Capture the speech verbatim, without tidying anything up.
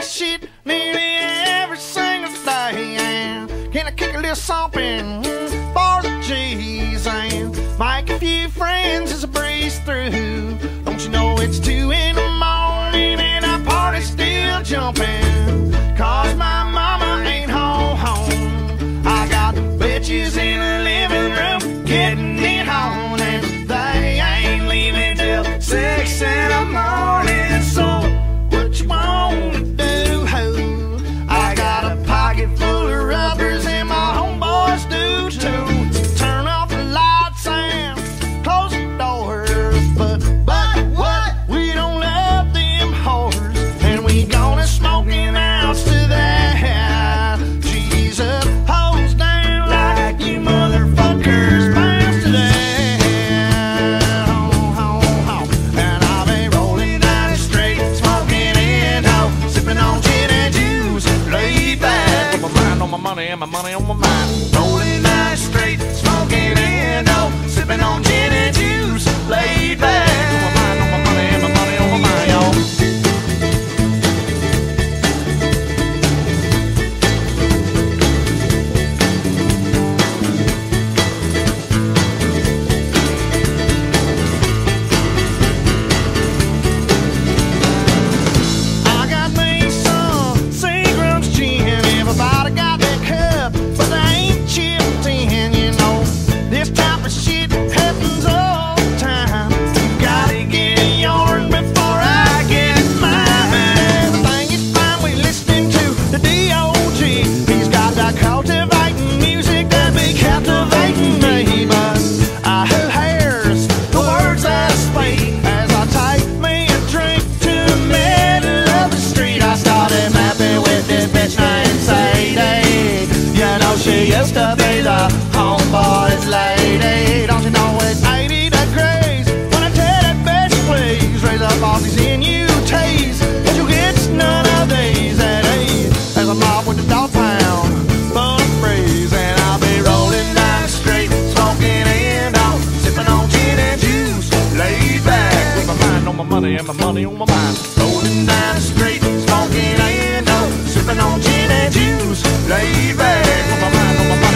shit nearly every single day. And can I kick a little something for the G's and make a few friends as I breeze through? Don't you know it's two in the morning and our party's still jumping? Cause my mama ain't home, home. I got bitches in the living room getting it on, and they ain't leaving till six in the morning. So what you wanna do, ho? I got a pocket full of rubbers and my homeboys do too. So turn off the lights and close the doors. But, but what? We don't love them whores, and we gonna smoking out to that. Jesus, hose down like you motherfuckers bounce to that. Ho, ho, ho. And I'll be rolling down the street, smoking indo, sipping on gin and juice, laid back with my mind on my money and my money on my mind. Rolling down the street, smoking indo, sipping on gin and juice, laid back with my mind on my money and my money on my mind, y'all. I got me some Seagram's gin. Everybody got that cup, but they ain't chipped in, you know. This type of shit happens all the time. You gotta get yours before I get mine. Everything is fine, we listening to the D O G. He's got that cultivating music that be captivating me. But I who hears the words I speak as I take me a drink to the middle of the street. I started mapping with this bitch named Sadie. You know she used to be the homeboy's lady. Don't you know it's eighty degrees when I tell that bitch please raise up all these N U Ts, but you get none of these at ease. As I'm off with the dog pound full of breeze, and I'll be rolling down the street, smoking indo, sipping on gin and juice, laid back with my mind on my money and my money on my mind. Rolling down the street, smoking indo, sipping on gin and juice, laid back with my mind on my mind.